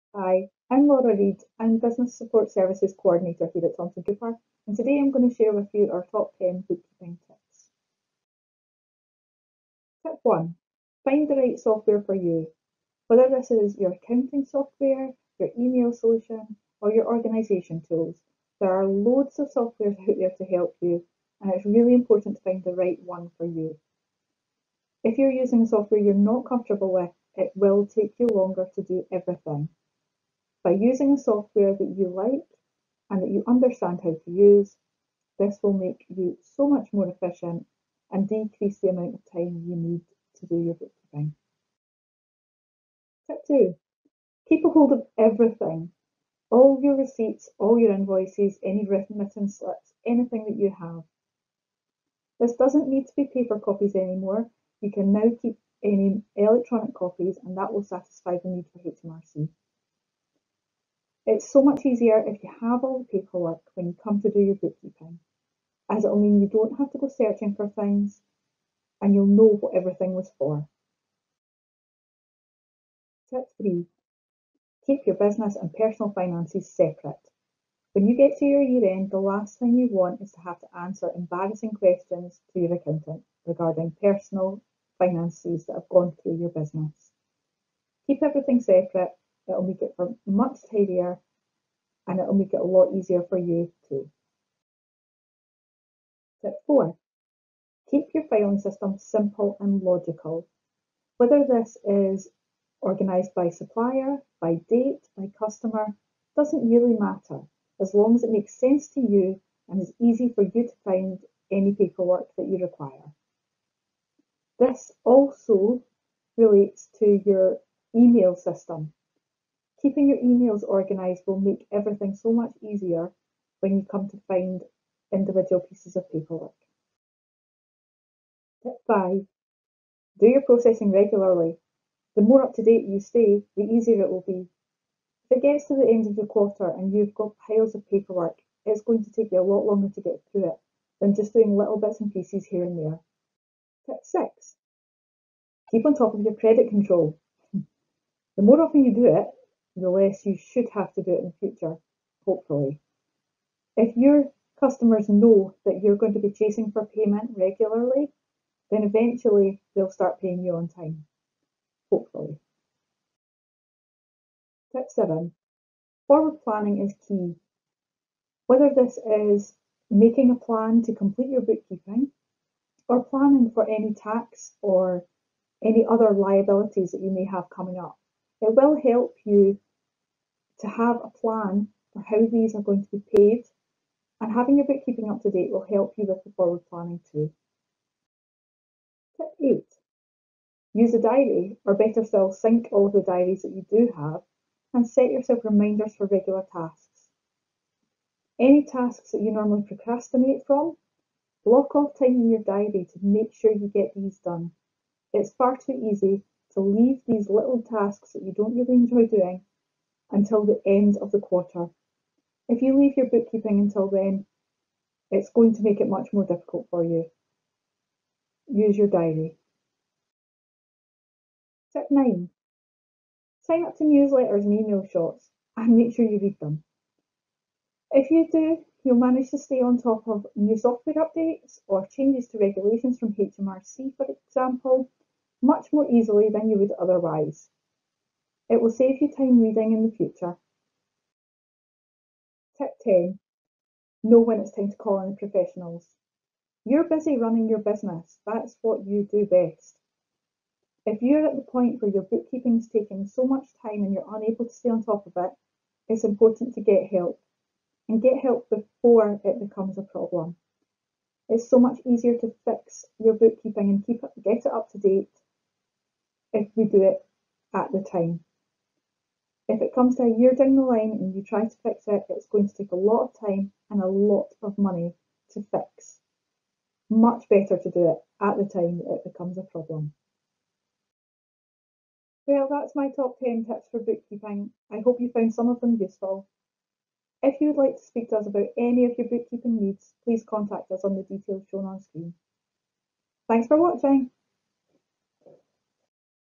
Hi, I'm Laura Reid. I'm Business Support Services Coordinator here at Thomson Cooper, and today I'm going to share with you our top 10 bookkeeping tips. Tip 1. Find the right software for you. Whether this is your accounting software, your email solution, or your organisation tools, there are loads of software out there to help you, and it's really important to find the right one for you. If you're using a software you're not comfortable with, it will take you longer to do everything. By using a software that you like and that you understand how to use, this will make you so much more efficient and decrease the amount of time you need to do your bookkeeping. Tip 2. Keep a hold of everything. All your receipts, all your invoices, any remittance slips, anything that you have. This doesn't need to be paper copies anymore. You can now keep any electronic copies and that will satisfy the need for HMRC. It's so much easier if you have all the paperwork when you come to do your bookkeeping, as it'll mean you don't have to go searching for things and you'll know what everything was for. Tip 3. Keep your business and personal finances separate. When you get to your year end, the last thing you want is to have to answer embarrassing questions to your accountant regarding personal finances that have gone through your business. Keep everything separate, it'll make it much tidier and it'll make it a lot easier for you too. Tip 4. Keep your filing system simple and logical. Whether this is organised by supplier, by date, by customer, doesn't really matter, as long as it makes sense to you and is easy for you to find any paperwork that you require. This also relates to your email system. Keeping your emails organised will make everything so much easier when you come to find individual pieces of paperwork. Tip 5. Do your processing regularly. The more up to date you stay, the easier it will be. If it gets to the end of the quarter and you've got piles of paperwork, it's going to take you a lot longer to get through it than just doing little bits and pieces here and there. Tip 6. Keep on top of your credit control. The more often you do it, the less you should have to do it in the future, hopefully. If your customers know that you're going to be chasing for payment regularly, then eventually they'll start paying you on time, hopefully. Tip 7. Forward planning is key. Whether this is making a plan to complete your bookkeeping or planning for any tax or any other liabilities that you may have coming up, it will help you to have a plan for how these are going to be paid, and having your bookkeeping up to date will help you with the forward planning too. Tip 8. Use a diary, or better still, sync all of the diaries that you do have and set yourself reminders for regular tasks. Any tasks that you normally procrastinate from, block off time in your diary to make sure you get these done. It's far too easy to leave these little tasks that you don't really enjoy doing until the end of the quarter. If you leave your bookkeeping until then, it's going to make it much more difficult for you. Use your diary. Tip 9. Sign up to newsletters and email shots and make sure you read them. If you do, you'll manage to stay on top of new software updates or changes to regulations from HMRC, for example, much more easily than you would otherwise. It will save you time reading in the future. Tip 10. Know when it's time to call in the professionals. You're busy running your business. That's what you do best. If you're at the point where your bookkeeping is taking so much time and you're unable to stay on top of it, it's important to get help. And get help before it becomes a problem. It's so much easier to fix your bookkeeping and get it up to date if we do it at the time. If it comes to a year down the line and you try to fix it, it's going to take a lot of time and a lot of money to fix. Much better to do it at the time that it becomes a problem. Well, that's my top 10 tips for bookkeeping. I hope you found some of them useful. If you would like to speak to us about any of your bookkeeping needs, please contact us on the details shown on screen. Thanks for watching.